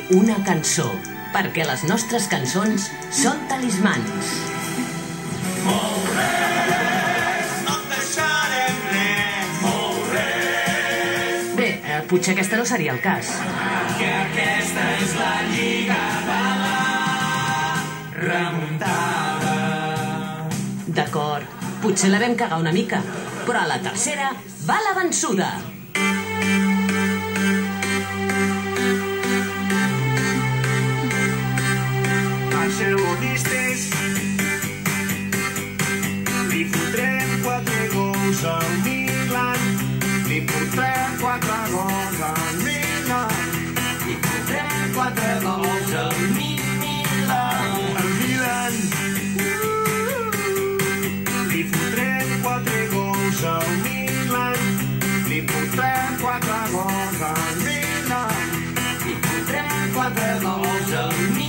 una cançó, perquè les nostres cançons són talismans. Molt res, no et deixarem res, molt res. Bé, potser aquesta no seria el cas. Que aquesta és la lliga de la remuntada. D'acord, potser la vam cagar una mica, però a la tercera va la vençuda. Barcelonistes, li fotrem 4 gols al Milan, li fotrem 4 gols al Milan, li fotrem 4 gols al Milan, al Milan. Li fotrem 4 gols al Milan, li fotrem 4 gols al Milan, li fotrem 4 gols al Milan.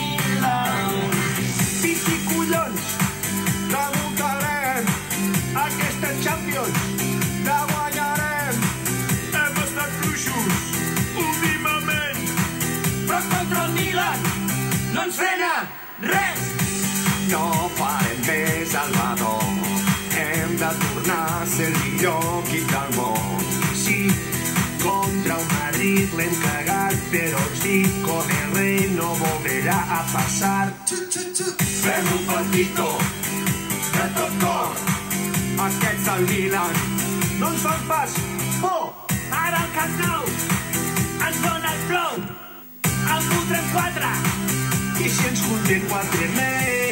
Piqui collons, remuntarem aquesta Champions, la guanyarem. Hem estat fluixos últimament, però contra el Milan no ens frena res. No farem més, Salvador, hem de tornar a ser el millor equip del món. Sí, contra el Madrid l'hem cagat, però els dic con el rei no volverà a passar. Fem un partito de tot cor. Aquests del Milan no ens fan pas por. Ara el Camp Nou ens dona el plou. El fotrem 4 i si ens conté 4 més.